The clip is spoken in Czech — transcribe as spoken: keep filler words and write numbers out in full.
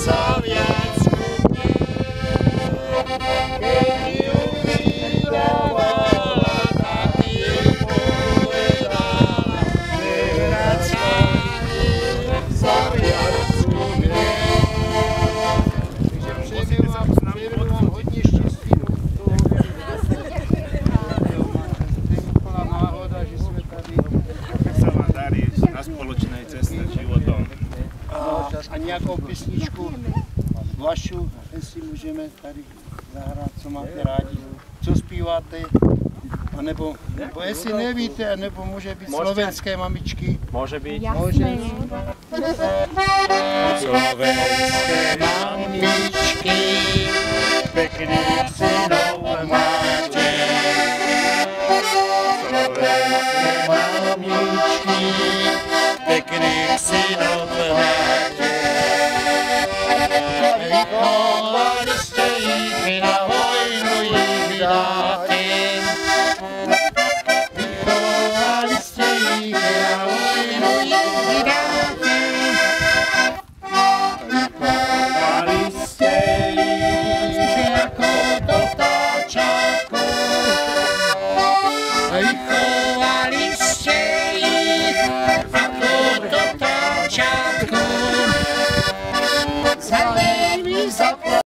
A nějakou písničku vašu, jestli můžeme tady zahrát, co máte rádi, co zpíváte, a nebo, nebo jestli nevíte, nebo může být Můžete. Slovenské mamičky. Může být. Může. Slovenské mamičky, pekných synov máte. Slovenské mamičky, pekných synov máte.